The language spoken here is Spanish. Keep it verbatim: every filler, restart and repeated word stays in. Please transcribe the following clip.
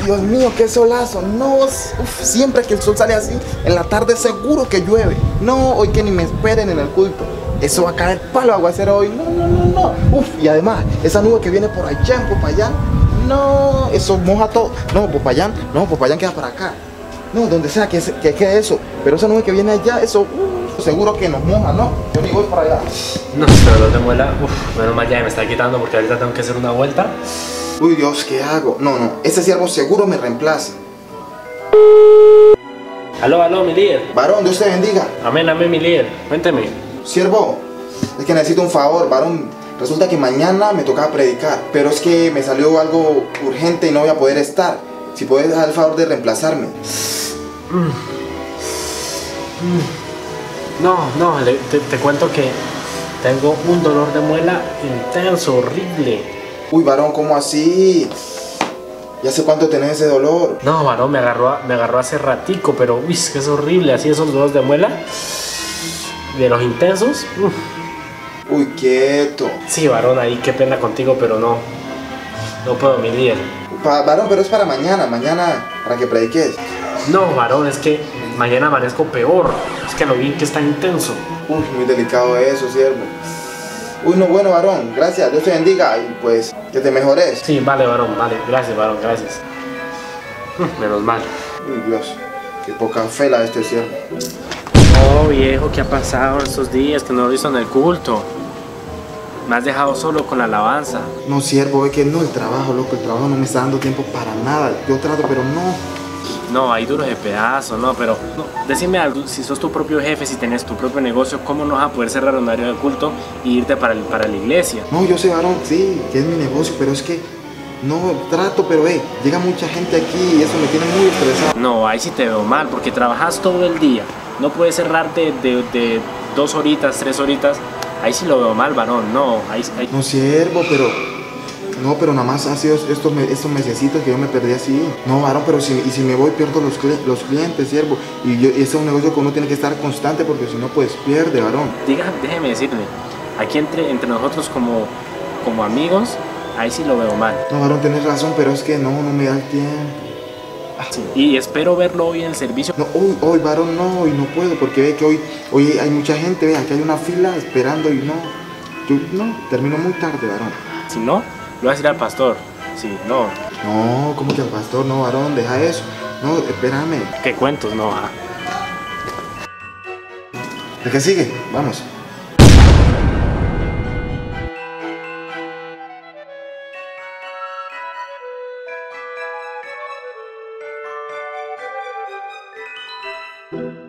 Dios mío, qué solazo. No, uf, siempre que el sol sale así, en la tarde seguro que llueve. No, hoy que ni me esperen en el culto. Eso va a caer palo aguacero hoy. No, no, no, no. Uf, y además, esa nube que viene por allá en Popayán, no, eso moja todo. No, Popayán, no, Popayán queda para acá. No, donde sea que, que quede eso. Pero esa nube que viene allá, eso, uh, seguro que nos moja, ¿no? Yo ni voy para allá. No, pero dolor de muela, uf, menos mal ya me está quitando porque ahorita tengo que hacer una vuelta. Uy, Dios, ¿qué hago? No, no, ese siervo seguro me reemplaza. Aló, aló, mi líder. Varón, Dios te bendiga. Amén, amén, mi líder. Cuénteme. Siervo, es que necesito un favor, varón. Resulta que mañana me tocaba predicar, pero es que me salió algo urgente y no voy a poder estar. Si puedes dar el favor de reemplazarme. Mm. Mm. No, no, le, te, te cuento que tengo un dolor de muela intenso, horrible. Uy, varón, ¿cómo así? ¿Y hace cuánto tenés ese dolor? No, varón, me agarró, me agarró hace ratico, pero uy, es que es horrible, así esos dolores de muela, de los intensos. Uf. Uy, quieto. Sí, varón, ahí qué pena contigo, pero no, no puedo, mi líder. Pa, varón, pero es para mañana, mañana, para que prediques. No, varón, es que mañana amanezco peor, es que lo vi que está intenso. Uy, muy delicado eso, siervo. Uy, no, bueno, varón, gracias, Dios te bendiga y pues que te mejores. Sí, vale, varón, vale, gracias, varón, gracias. Menos mal. Uy, Dios, qué poca fe la de este siervo. Oh, viejo, ¿qué ha pasado estos días que no lo he visto en el culto? Me has dejado solo con la alabanza. No, siervo, es que no, el trabajo, loco, el trabajo no me está dando tiempo para nada. Yo trato, pero no. No, hay duros de pedazo, no, pero no, decime algo, si sos tu propio jefe, si tenés tu propio negocio, ¿cómo no vas a poder cerrar un horario de culto y irte para, el, para la iglesia? No, yo sé, varón, sí, que es mi negocio, pero es que no trato, pero eh, llega mucha gente aquí y eso me tiene muy estresado. No, ahí sí te veo mal, porque trabajas todo el día, no puedes cerrarte de, de dos horitas, tres horitas, ahí sí lo veo mal, varón, no, ahí, ahí... No, siervo, pero... No, pero nada más ha sido estos, estos mesecitos que yo me perdí así. No, varón, pero si, y si me voy pierdo los, los clientes, siervo. Y, yo, y ese es un negocio que uno tiene que estar constante porque si no, pues pierde, varón. Diga, déjeme decirle, aquí entre, entre nosotros como, como amigos, ahí sí lo veo mal. No, varón, tenés razón, pero es que no, no me da el tiempo. Sí, y espero verlo hoy en el servicio. No, hoy, hoy, varón, no, hoy no puedo porque ve que hoy, hoy hay mucha gente, ve, aquí hay una fila esperando y no. Yo, no, termino muy tarde, varón. Si no, lo vas a decir al pastor. Sí, no. No, ¿cómo que al pastor? No, varón, deja eso. No, espérame. ¿Qué cuentos? No, ah. ¿El que sigue? Vamos. Thank you.